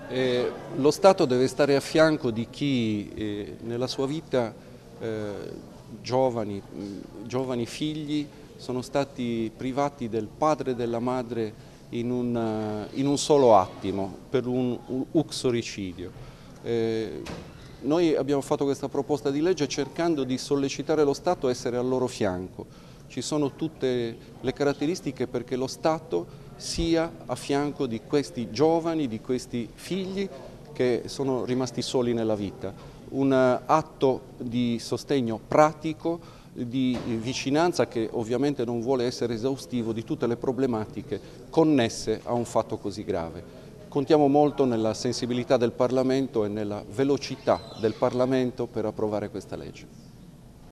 Lo Stato deve stare a fianco di chi nella sua vita giovani figli sono stati privati del padre e della madre in un solo attimo per un uxoricidio. Noi abbiamo fatto questa proposta di legge cercando di sollecitare lo Stato a essere al loro fianco. Ci sono tutte le caratteristiche perché lo Stato sia a fianco di questi giovani, di questi figli che sono rimasti soli nella vita. Un atto di sostegno pratico, di vicinanza che ovviamente non vuole essere esaustivo di tutte le problematiche connesse a un fatto così grave. Contiamo molto nella sensibilità del Parlamento e nella velocità del Parlamento per approvare questa legge.